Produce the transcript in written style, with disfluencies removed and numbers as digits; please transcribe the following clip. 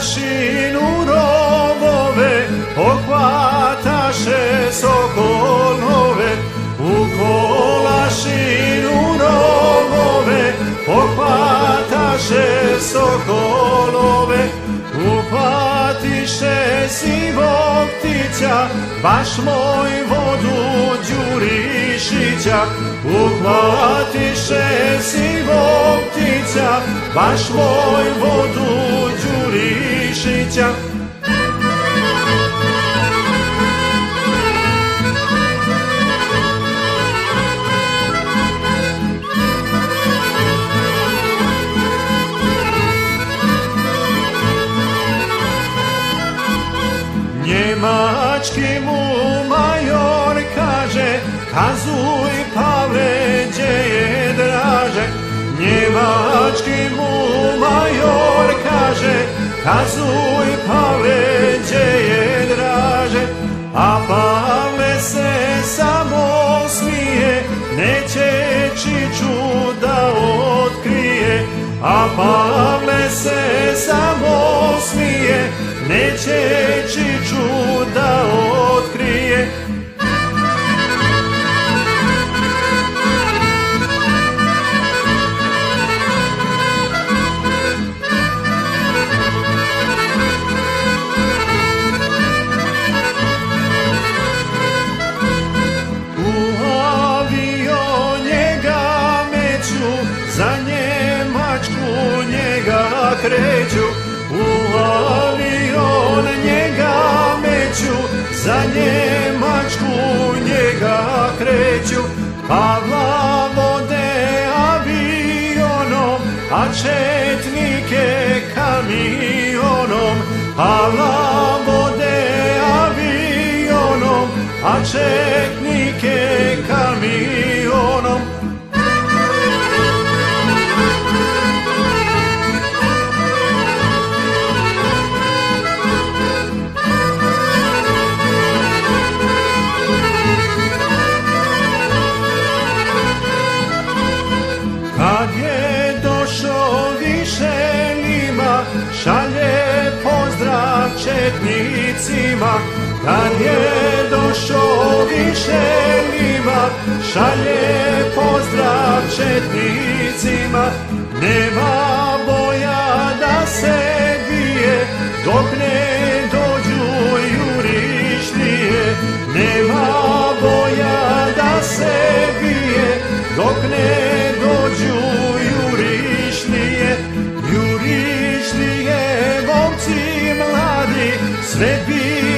Kolašinu rovove, pohvataše sokolove. U Kolašinu rovove, pohvataše sokolove. Uhvatiše sivog ptića, baš moj vodu Đurišića. Uhvatiše sivog ptića, baš moj vodu Đurišića. Njemački mu major kaže, kazuj Pavle, gdje je draže. Njemački mu major kaže, kazuj Pavle, gdje je draže. A Pavle se samo smije, neće Čiču da otkrije. A Pavle se samo smije, neće Čiču da otkrije. U avion njega meću, za Njemačku njega kreću. U avion njega meću, za Njemačku njega kreću. Pavla vode avionom, a četnike kamionom. Pavla vode avionom, a četnike kamionom. Kad je došao Višelima, šalje pozdrav četnicima. Kad je došao Višelima, šalje pozdrav četnicima. Nema boja da se bije, dok ne dođu jurišlije. Nema boja da se bije, dok ne dođu jurišlije. Jurišlije, momci mladi, sve bije